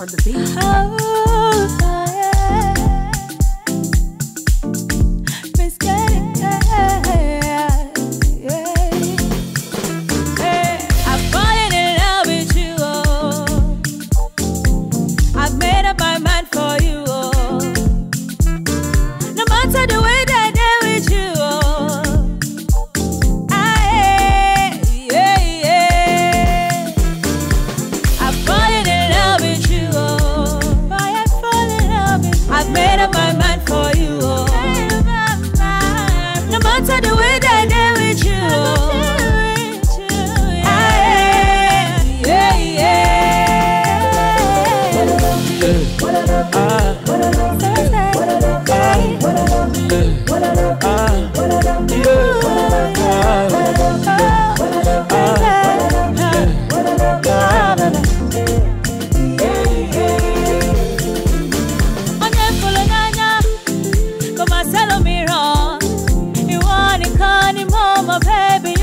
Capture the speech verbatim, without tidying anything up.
on the beat. Oh, yeah. Miss Getting, yeah, yeah. Hey, I'm falling in love with you, oh. I've made up my mind for you, oh. No matter the way that I deal with you, oh. I, yeah, yeah. I'm falling in love with you, oh. I'm falling in love with you. I've made up my mind for you, oh. No matter the way that I deal with you, oh. I, yeah, baby.